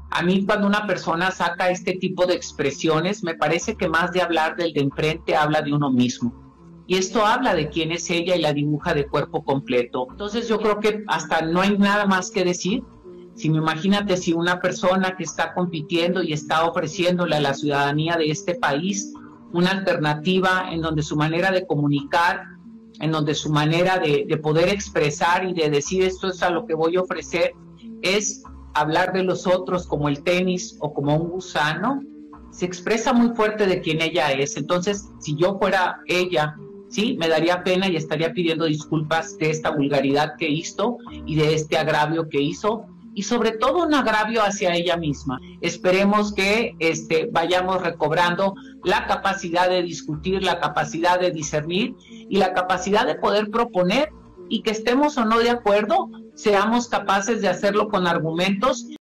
A mí cuando una persona saca este tipo de expresiones, me parece que más de hablar del de enfrente, habla de uno mismo. Y esto habla de quién es ella y la dibuja de cuerpo completo. Entonces yo creo que hasta no hay nada más que decir. Imagínate si una persona que está compitiendo y está ofreciéndole a la ciudadanía de este país una alternativa en donde su manera de comunicar, en donde su manera de poder expresar y de decir esto es a lo que voy a ofrecer, es hablar de los otros como el tenis o como un gusano, se expresa muy fuerte de quién ella es. Entonces, si yo fuera ella, sí, me daría pena y estaría pidiendo disculpas de esta vulgaridad que hizo y de este agravio que hizo, y sobre todo un agravio hacia ella misma. Esperemos que vayamos recobrando la capacidad de discutir, la capacidad de discernir y la capacidad de poder proponer, y que estemos o no de acuerdo, seamos capaces de hacerlo con argumentos